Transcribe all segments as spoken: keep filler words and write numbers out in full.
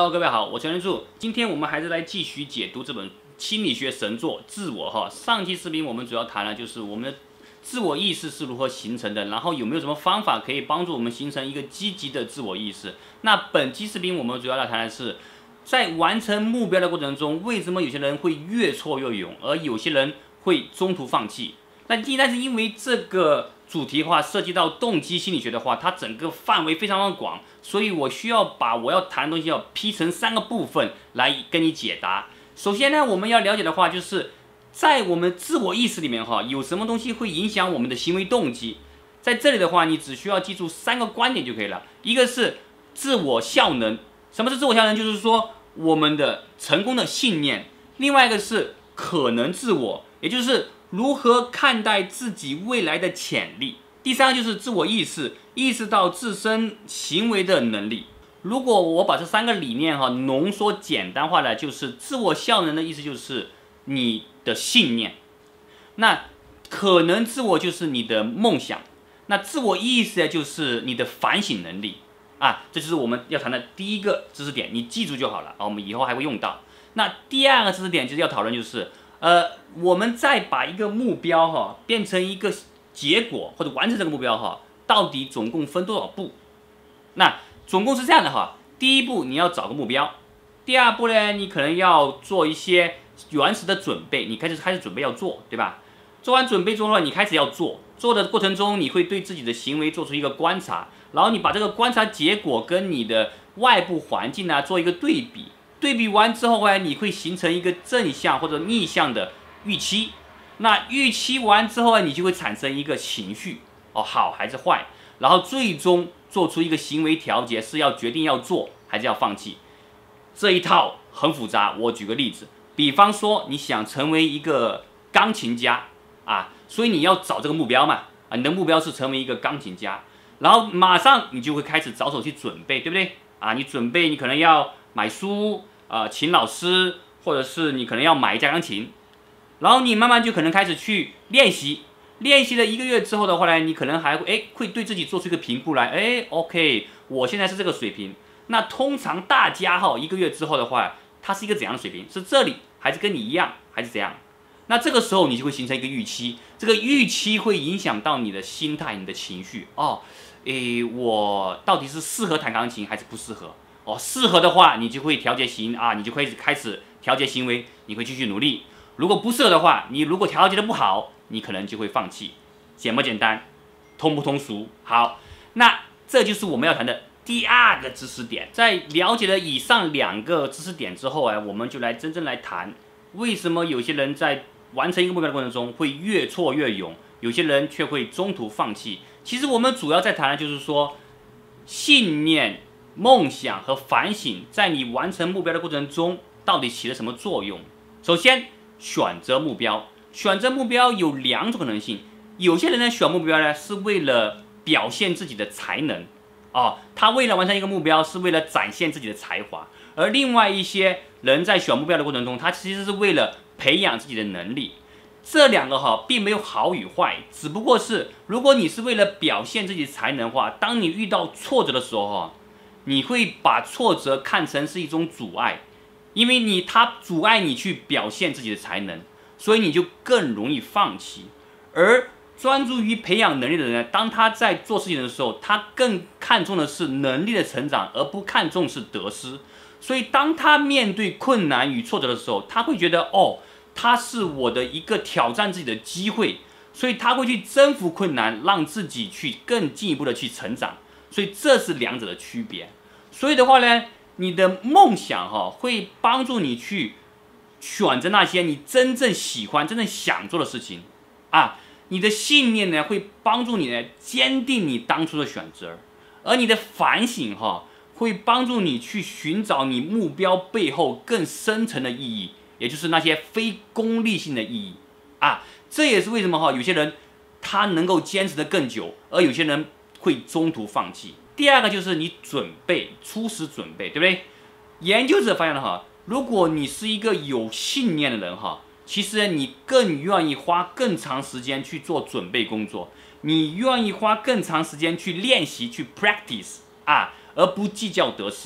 Hello， 各位好，我陈仁柱。今天我们还是来继续解读这本心理学神作《自我》哈。上期视频我们主要谈了就是我们的自我意识是如何形成的，然后有没有什么方法可以帮助我们形成一个积极的自我意识。那本期视频我们主要来谈的是，在完成目标的过程中，为什么有些人会越挫越勇，而有些人会中途放弃？那第一，但是因为这个主题的话涉及到动机心理学的话，它整个范围非常的广，所以我需要把我要谈的东西要劈成三个部分来跟你解答。首先呢，我们要了解的话，就是在我们自我意识里面哈，有什么东西会影响我们的行为动机？在这里的话，你只需要记住三个观点就可以了。一个是自我效能，什么是自我效能？就是说我们的成功的信念。另外一个是可能自我，也就是如何看待自己未来的潜力。第三个就是自我意识，意识到自身行为的能力。如果我把这三个理念哈浓缩简单化了，就是自我效能的意思就是你的信念，那可能自我就是你的梦想，那自我意识呢就是你的反省能力啊，这就是我们要谈的第一个知识点，你记住就好了啊，我们以后还会用到。那第二个知识点就是要讨论就是。呃，我们再把一个目标哈变成一个结果，或者完成这个目标哈，到底总共分多少步？那总共是这样的哈，第一步你要找个目标，第二步呢，你可能要做一些原始的准备，你开始开始准备要做，对吧？做完准备之后，你开始要做，做的过程中你会对自己的行为做出一个观察，然后你把这个观察结果跟你的外部环境啊做一个对比。对比完之后呢，你会形成一个正向或者逆向的预期。那预期完之后呢，你就会产生一个情绪，哦，好还是坏，然后最终做出一个行为调节，是要决定要做还是要放弃。这一套很复杂，我举个例子，比方说你想成为一个钢琴家啊，所以你要找这个目标嘛，啊，你的目标是成为一个钢琴家，然后马上你就会开始着手去准备，对不对？啊，你准备你可能要买书。呃，请老师，或者是你可能要买一架钢琴，然后你慢慢就可能开始去练习，练习了一个月之后的话呢，你可能还会哎会对自己做出一个评估来，哎 ，OK， 我现在是这个水平。那通常大家哈一个月之后的话，它是一个怎样的水平？是这里，还是跟你一样，还是怎样？那这个时候你就会形成一个预期，这个预期会影响到你的心态、你的情绪哦。诶，我到底是适合弹钢琴还是不适合？哦，适合的话，你就会调节行啊，你就会开始调节行为，你会继续努力。如果不适合的话，你如果调节的不好，你可能就会放弃。简不简单？通不通俗？好，那这就是我们要谈的第二个知识点。在了解了以上两个知识点之后啊，我们就来真正来谈，为什么有些人在完成一个目标的过程中会越挫越勇，有些人却会中途放弃。其实我们主要在谈的就是说，信念。梦想和反省在你完成目标的过程中到底起了什么作用？首先，选择目标，选择目标有两种可能性。有些人呢选目标呢是为了表现自己的才能，哦，他为了完成一个目标是为了展现自己的才华。而另外一些人在选目标的过程中，他其实是为了培养自己的能力。这两个哈并没有好与坏，只不过是如果你是为了表现自己的才能的话，当你遇到挫折的时候哈。你会把挫折看成是一种阻碍，因为你它阻碍你去表现自己的才能，所以你就更容易放弃。而专注于培养能力的人呢，当他在做事情的时候，他更看重的是能力的成长，而不看重是得失。所以当他面对困难与挫折的时候，他会觉得哦，它是我的一个挑战自己的机会，所以他会去征服困难，让自己去更进一步的去成长。所以这是两者的区别。所以的话呢，你的梦想哈会帮助你去选择那些你真正喜欢、真正想做的事情啊。你的信念呢会帮助你呢坚定你当初的选择，而你的反省哈会帮助你去寻找你目标背后更深层的意义，也就是那些非功利性的意义啊。这也是为什么哈有些人他能够坚持得更久，而有些人会中途放弃。第二个就是你准备，初始准备，对不对？研究者发现了哈，如果你是一个有信念的人哈，其实你更愿意花更长时间去做准备工作，你愿意花更长时间去练习，去 practice 啊，而不计较得失。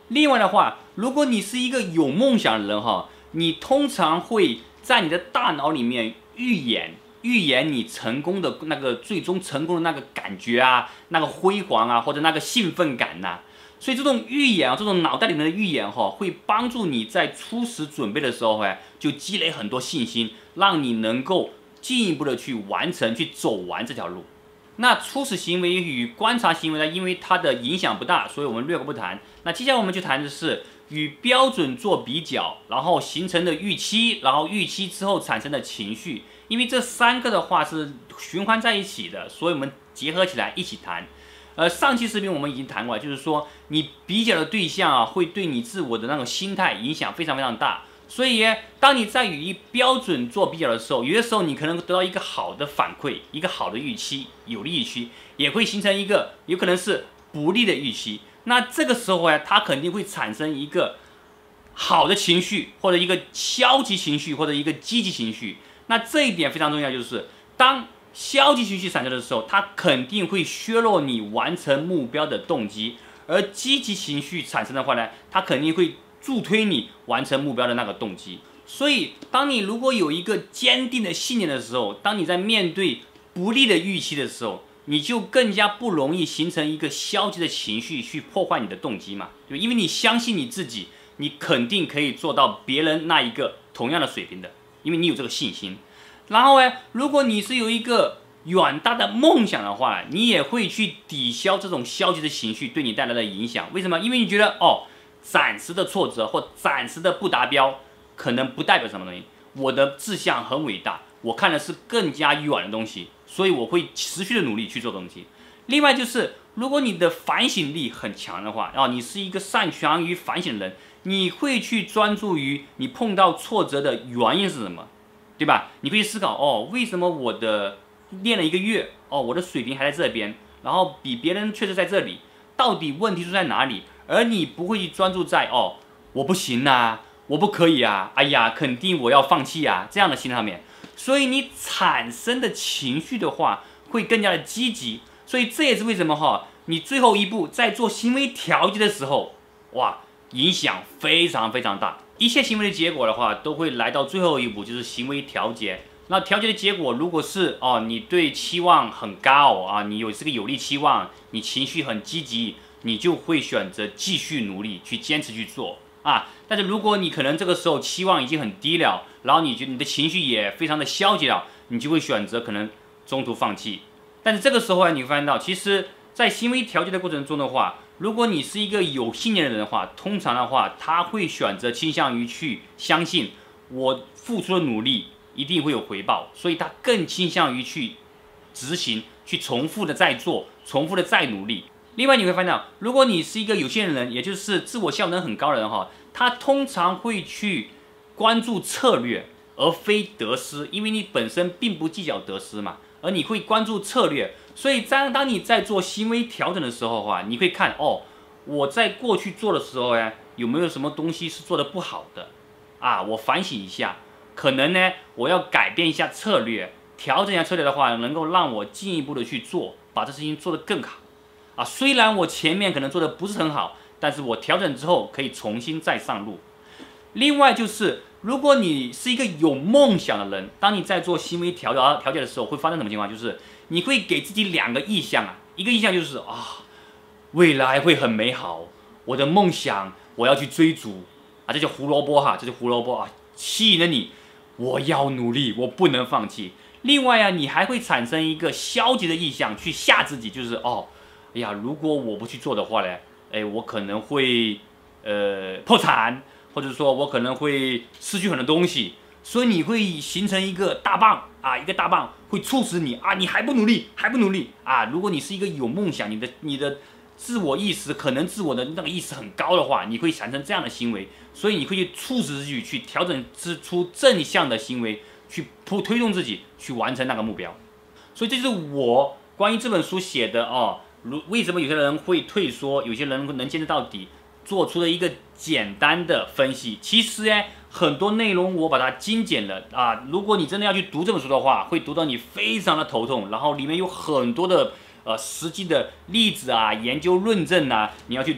另外的话，如果你是一个有梦想的人哈，你通常会在你的大脑里面预演预演你成功的那个最终成功的那个感觉啊，那个辉煌啊，或者那个兴奋感呐、啊。所以这种预演啊，这种脑袋里面的预演哈，会帮助你在初始准备的时候哎，就积累很多信心，让你能够进一步的去完成、去走完这条路。那初始行为与观察行为呢，因为它的影响不大，所以我们略过不谈。那接下来我们就谈的是与标准做比较，然后形成的预期，然后预期之后产生的情绪。因为这三个的话是循环在一起的，所以我们结合起来一起谈。呃，上期视频我们已经谈过了，就是说你比较的对象啊，会对你自我的那种心态影响非常非常大。所以，当你在与标准做比较的时候，有的时候你可能得到一个好的反馈，一个好的预期，有利预期，也会形成一个有可能是不利的预期。那这个时候呢，它肯定会产生一个好的情绪，或者一个消极情绪，或者一个积极情绪。那这一点非常重要，就是当消极情绪产生的时候，它肯定会削弱你完成目标的动机；而积极情绪产生的话呢，它肯定会助推你完成目标的那个动机。所以，当你如果有一个坚定的信念的时候，当你在面对不利的预期的时候，你就更加不容易形成一个消极的情绪去破坏你的动机嘛？对，因为你相信你自己，你肯定可以做到别人那一个同样的水平的，因为你有这个信心。然后呢，如果你是有一个远大的梦想的话，你也会去抵消这种消极的情绪对你带来的影响。为什么？因为你觉得哦。暂时的挫折或暂时的不达标，可能不代表什么东西。我的志向很伟大，我看的是更加远的东西，所以我会持续的努力去做东西。另外就是，如果你的反省力很强的话，啊，你是一个擅长于反省的人，你会去专注于你碰到挫折的原因是什么，对吧？你会思考哦，为什么我的练了一个月，哦，我的水平还在这边，然后比别人确实在这里，到底问题出在哪里？而你不会去专注在哦，我不行啊，我不可以啊，哎呀，肯定我要放弃啊，这样的心上面，所以你产生的情绪的话会更加的积极，所以这也是为什么哈，你最后一步在做行为调节的时候，哇，影响非常非常大。一切行为的结果的话，都会来到最后一步，就是行为调节。那调节的结果，如果是哦，你对期望很高啊，你有这个有利期望，你情绪很积极。你就会选择继续努力去坚持去做啊，但是如果你可能这个时候期望已经很低了，然后你觉得你的情绪也非常的消极了，你就会选择可能中途放弃。但是这个时候呢，你会发现到，其实在行为调节的过程中的话，如果你是一个有信念的人的话，通常的话他会选择倾向于去相信我付出的努力一定会有回报，所以他更倾向于去执行，去重复的再做，重复的再努力。另外你会发现到，如果你是一个有限的人，也就是自我效能很高的人哈，他通常会去关注策略而非得失，因为你本身并不计较得失嘛，而你会关注策略，所以当当你在做行为调整的时候啊，你会看哦，我在过去做的时候呀，有没有什么东西是做的不好的啊？我反省一下，可能呢我要改变一下策略，调整一下策略的话，能够让我进一步的去做，把这事情做得更好。啊，虽然我前面可能做的不是很好，但是我调整之后可以重新再上路。另外就是，如果你是一个有梦想的人，当你在做行为调调调节的时候，会发生什么情况？就是你会给自己两个意向啊，一个意向就是啊，未来会很美好，我的梦想我要去追逐啊，这叫胡萝卜哈，这叫胡萝卜啊，吸引了你，我要努力，我不能放弃。另外啊，你还会产生一个消极的意向去吓自己，就是哦。哎呀，如果我不去做的话呢，哎，我可能会呃破产，或者说我可能会失去很多东西，所以你会形成一个大棒啊，一个大棒会促使你啊，你还不努力，还不努力啊！如果你是一个有梦想，你的你的自我意识可能自我的那个意识很高的话，你会产生这样的行为，所以你会去促使自己去调整出正向的行为，去推推动自己去完成那个目标。所以这就是我关于这本书写的哦。如为什么有些人会退缩，有些人能坚持到底，做出了一个简单的分析。其实呢，很多内容我把它精简了啊。如果你真的要去读这本书的话，会读到你非常的头痛，然后里面有很多的呃实际的例子啊、研究论证啊，你要去读。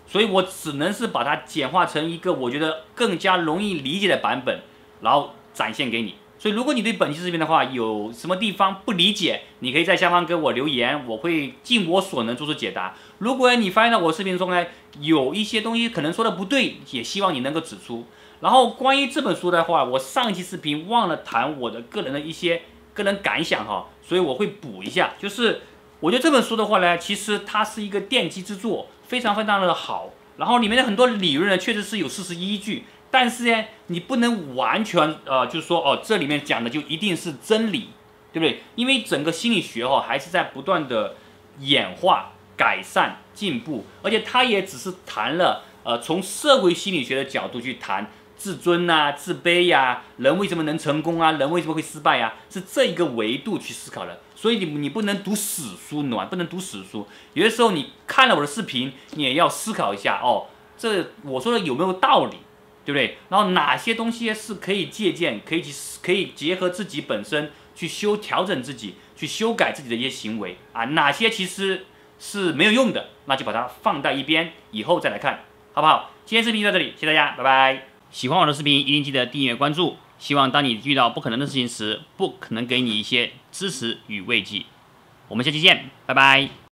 所以我只能是把它简化成一个我觉得更加容易理解的版本，然后展现给你。所以如果你对本期视频的话有什么地方不理解，你可以在下方给我留言，我会尽我所能做出解答。如果你发现到我视频中呢有一些东西可能说的不对，也希望你能够指出。然后关于这本书的话，我上一期视频忘了谈我的个人的一些个人感想哈，所以我会补一下。就是我觉得这本书的话呢，其实它是一个奠基之作，非常非常的好。然后里面的很多理论呢，确实是有事实依据。但是呢，你不能完全呃，就是说哦，这里面讲的就一定是真理，对不对？因为整个心理学哦，还是在不断的演化、改善、进步，而且它也只是谈了呃，从社会心理学的角度去谈自尊啊、自卑呀、啊，人为什么能成功啊，人为什么会失败呀、啊，是这一个维度去思考的。所以你你不能读死书，你不能读死书。有的时候你看了我的视频，你也要思考一下哦，这我说的有没有道理？对不对？然后哪些东西是可以借鉴，可以去可以结合自己本身去修调整自己，去修改自己的一些行为啊？哪些其实是没有用的，那就把它放在一边，以后再来看，好不好？今天视频就到这里，谢谢大家，拜拜。喜欢我的视频，一定记得订阅关注。希望当你遇到不可能的事情时，不可能给你一些支持与慰藉。我们下期见，拜拜。